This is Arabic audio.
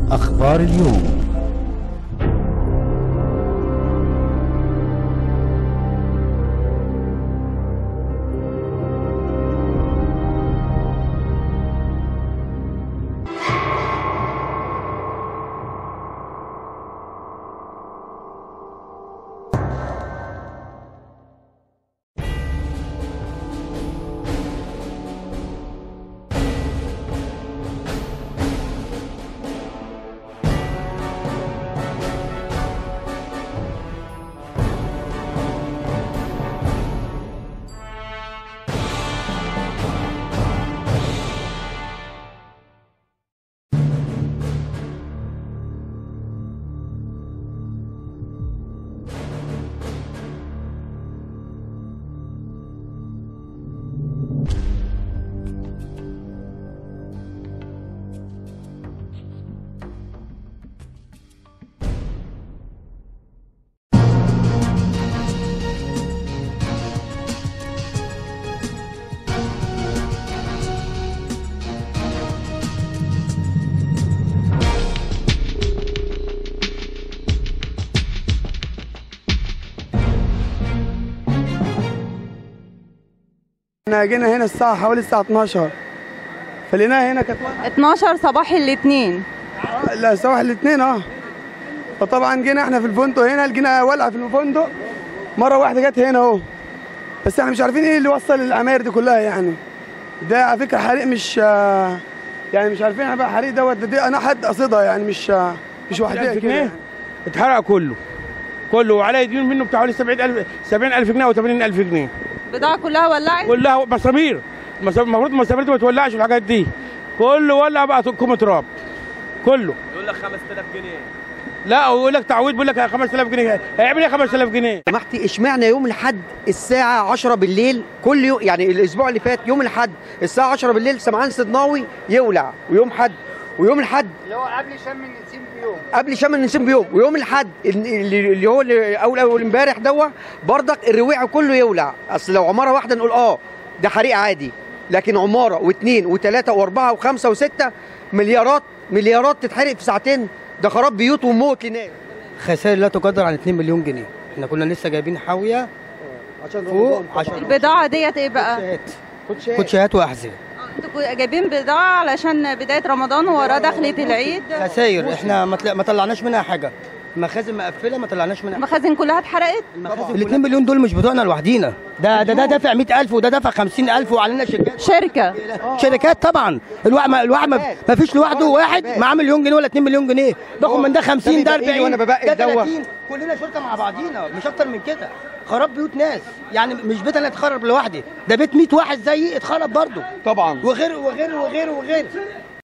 أخبار اليوم. احنا جينا هنا حوالي الساعة 12 فلقيناها هنا كانت 12 صباح الاثنين. لا صباح الاثنين فطبعا جينا احنا في الفندق هنا لقينا ولعة في الفندق مرة واحدة جت هنا اهو. بس احنا مش عارفين ايه اللي وصل العماير دي كلها يعني. ده على فكرة حريق مش يعني مش عارفين بقى حريق دي انا حد قصدها يعني مش وحدها كده يعني. اتحرق كله وعليه ديون منه بتاع حوالي 70,000 جنيه او 80,000 جنيه. البضاعة كلها ولعت؟ كلها مسامير. المفروض المسامير دي ما تولعش والحاجات دي. كله ولع بقى كوم تراب. كله. يقول لك 5000 جنيه. لا ويقول لك تعويض بيقول لك 5000 جنيه. هيعمل ايه 5000 جنيه؟ سمحتي اشمعنى يوم الاحد الساعة 10 بالليل كل يوم، يعني الأسبوع اللي فات يوم الاحد الساعة 10 بالليل سمعان صدناوي يولع، ويوم حد ويوم الحد اللي هو قبل شم النسيم بيوم، قبل شم النسيم بيوم، ويوم الحد اللي هو اول امبارح بردك الرواعي كله يولع. اصل لو عماره واحده نقول ده حريق عادي، لكن عماره واثنين وثلاثه واربعه وخمسه وسته مليارات تتحرق في ساعتين. ده خراب بيوت وموت لناس. خسائر لا تقدر عن 2 مليون جنيه. احنا كنا لسه جايبين حاويه فوق عشان البضاعه ديت ايه بقى؟ كوتشيهات واحذيه. انتوا جايبين بضاعه علشان بدايه رمضان ووراه دخلة العيد. خسائر احنا ما طلعناش منها حاجه، مخازن مقفله ما طلعناش منها. المخازن كلها اتحرقت؟ ال 2 مليون دول مش بتوعنا لوحدينا، ده دافع 100,000 وده دافع 50,000 وعلينا شركات طبعا. الواحد ما فيش لوحده واحد معاه مليون جنيه ولا 2 مليون جنيه، باخد من ده 50 ده 40 وانا ببقى ده 30. كلنا شركه مع بعضينا مش اكتر من كده. خراب بيوت ناس، يعني مش بيت انا اتخرب لوحدي، ده بيت 100 واحد زيي اتخرب برضه طبعا، وغير.